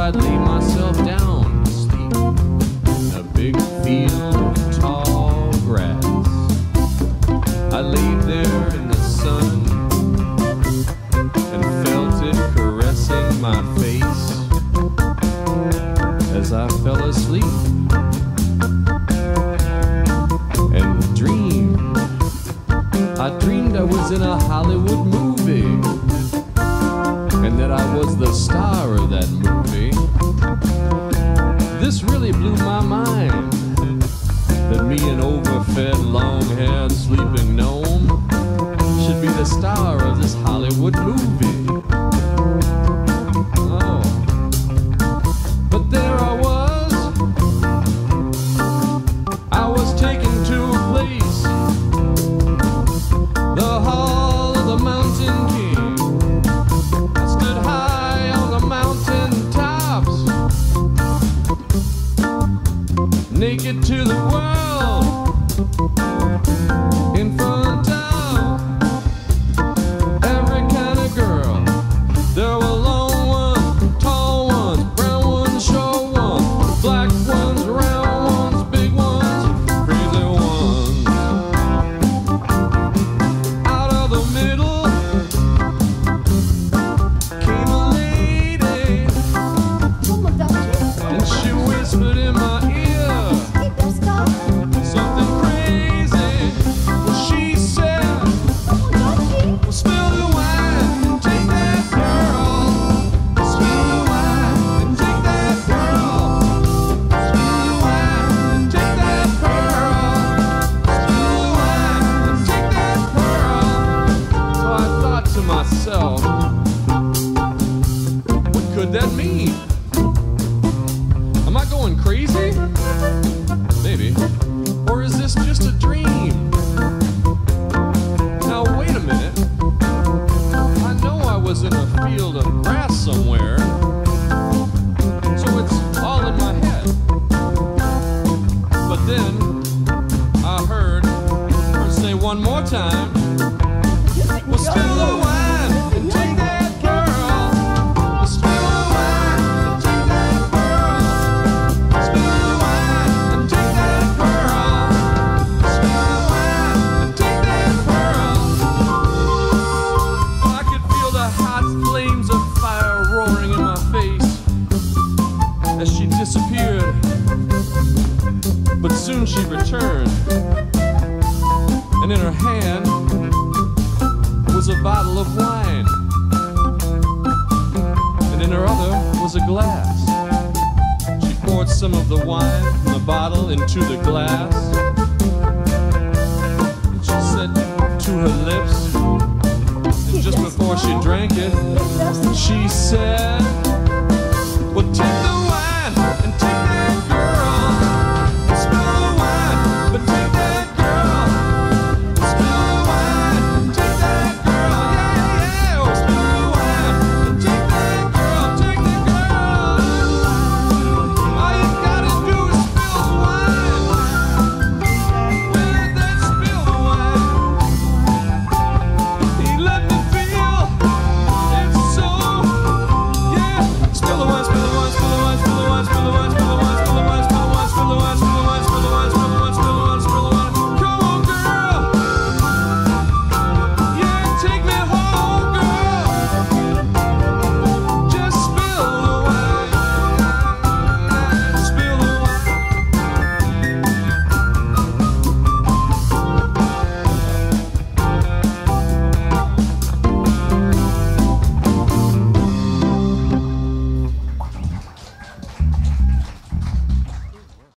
I'd lay myself down to sleep in a big field of tall grass. I laid there in the sun and felt it caressing my face as I fell asleep and dreamed. I dreamed I was in a Hollywood movie and that I was the star of that movie. This really blew my mind, that me, an overfed, long-haired, sleeping gnome, should be the star of this Hollywood movie. Oh, but there I was taken to a place, the Hall of the Mountain King. I stood high on the mountain tops, naked to the world, in front of every kind of girl. There were long ones, tall ones, brown ones, short ones, black ones, round ones, big ones, crazy ones. Out of the middle came a lady, and she whispered in my ear something crazy. Well, she said, well, spill the wine and take that girl. Spill the wine and take that girl. Spill the wine and take that girl. Spill the wine and take that girl. So I thought to myself, what could that mean? Am I going crazy? Maybe. Or is this just a dream? Now wait a minute. I know I was in a field of grass somewhere, so it's all in my head. But then I heard her say one more time, well, spill the wine and take that girl. Well, spill the wine and take that girl. Spill the wine and take that girl. Spill the wine and take that girl. I could feel the hot flames of fire roaring in my face as she disappeared. But soon she returned, and in her hand was a bottle of wine, and in her other was a glass. She poured some of the wine from the bottle into the glass, and she said to her lips, and just before she drank it, she said, well, take